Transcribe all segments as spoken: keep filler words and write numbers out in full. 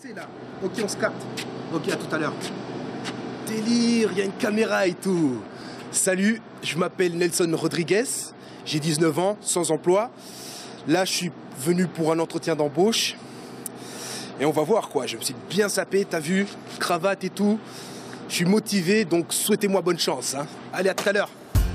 C'est là. Ok, on se capte. Ok, à tout à l'heure. Délire, il y a une caméra et tout. Salut, je m'appelle Nelson Rodriguez. J'ai dix-neuf ans, sans emploi. Là, je suis venu pour un entretien d'embauche. Et on va voir quoi. Je me suis bien sapé, t'as vu, cravate et tout. Je suis motivé, donc souhaitez-moi bonne chance. Hein. Allez, à tout à l'heure.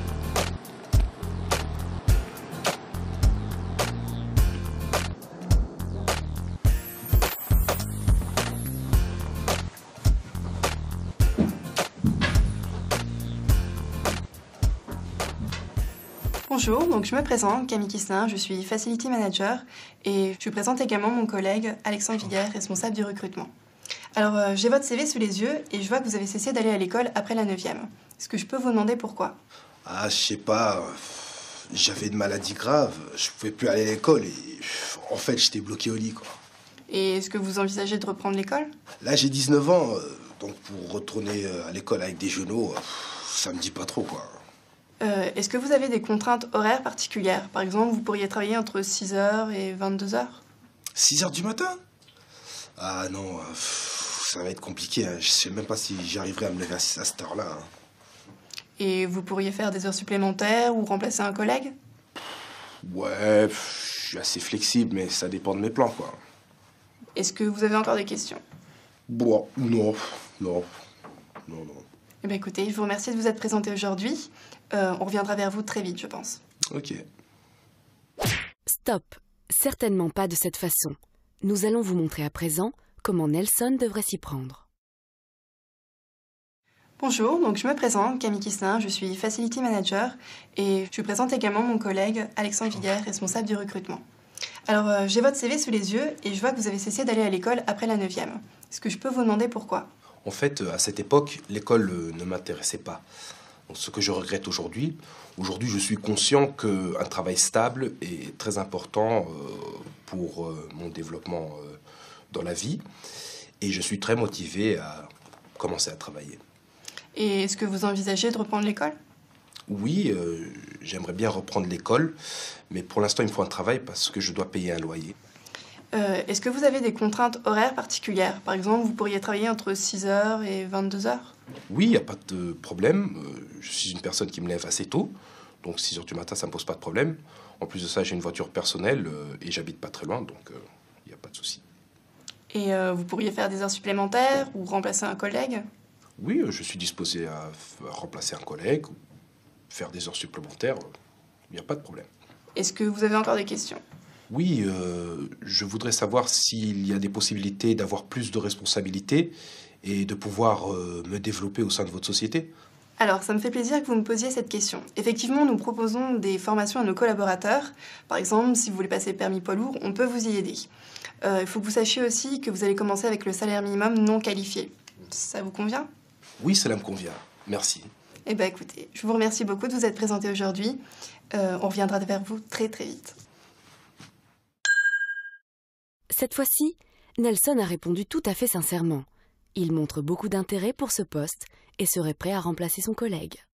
Bonjour, donc je me présente, Camille Kisselin, je suis Facility Manager et je présente également mon collègue Alexandre Viguer, responsable du recrutement. Alors euh, j'ai votre C V sous les yeux et je vois que vous avez cessé d'aller à l'école après la neuvième. Est-ce que je peux vous demander pourquoi? Ah, je sais pas. J'avais une maladie grave. Je pouvais plus aller à l'école et en fait, j'étais bloqué au lit, quoi. Et est-ce que vous envisagez de reprendre l'école? Là, j'ai dix-neuf ans, donc pour retourner à l'école avec des genoux, ça me dit pas trop, quoi. Euh, est-ce que vous avez des contraintes horaires particulières? Par exemple, vous pourriez travailler entre six heures et vingt-deux heures? six heures du matin? Ah non, ça va être compliqué. Hein. Je sais même pas si j'arriverai à me lever à cette heure-là. Hein. Et vous pourriez faire des heures supplémentaires ou remplacer un collègue? Ouais, je suis assez flexible, mais ça dépend de mes plans, quoi. Est-ce que vous avez encore des questions? Bon, non, non, non, non. Eh bien, écoutez, je vous remercie de vous être présenté aujourd'hui. Euh, on reviendra vers vous très vite, je pense. Ok. Stop. Certainement pas de cette façon. Nous allons vous montrer à présent comment Nelson devrait s'y prendre. Bonjour, donc je me présente, Camille Kisselin, je suis Facility Manager et je présente également mon collègue Alexandre Viguer, responsable du recrutement. Alors, euh, j'ai votre C V sous les yeux et je vois que vous avez cessé d'aller à l'école après la neuvième. Est-ce que je peux vous demander pourquoi? En fait, à cette époque, l'école ne m'intéressait pas. Donc, ce que je regrette aujourd'hui, aujourd'hui, je suis conscient qu'un travail stable est très important pour mon développement dans la vie. Et je suis très motivé à commencer à travailler. Et est-ce que vous envisagez de reprendre l'école? Oui, euh, j'aimerais bien reprendre l'école, mais pour l'instant, il me faut un travail parce que je dois payer un loyer. Euh, est-ce que vous avez des contraintes horaires particulières? Par exemple, vous pourriez travailler entre six heures et vingt-deux heures? Oui, il n'y a pas de problème. Je suis une personne qui me lève assez tôt, donc six heures du matin, ça ne me pose pas de problème. En plus de ça, j'ai une voiture personnelle et j'habite pas très loin, donc il n'y a pas de souci. Et euh, vous pourriez faire des heures supplémentaires ou remplacer un collègue? Oui, je suis disposé à remplacer un collègue, faire des heures supplémentaires, il n'y a pas de problème. Est-ce que vous avez encore des questions? Oui, euh, je voudrais savoir s'il y a des possibilités d'avoir plus de responsabilités et de pouvoir euh, me développer au sein de votre société. Alors, ça me fait plaisir que vous me posiez cette question. Effectivement, nous proposons des formations à nos collaborateurs. Par exemple, si vous voulez passer le permis poids lourd, on peut vous y aider. Euh, il faut que vous sachiez aussi que vous allez commencer avec le salaire minimum non qualifié. Ça vous convient? Oui, cela me convient. Merci. Eh bien, écoutez, je vous remercie beaucoup de vous être présenté aujourd'hui. Euh, on reviendra vers vous très, très vite. Cette fois-ci, Nelson a répondu tout à fait sincèrement. Il montre beaucoup d'intérêt pour ce poste et serait prêt à remplacer son collègue.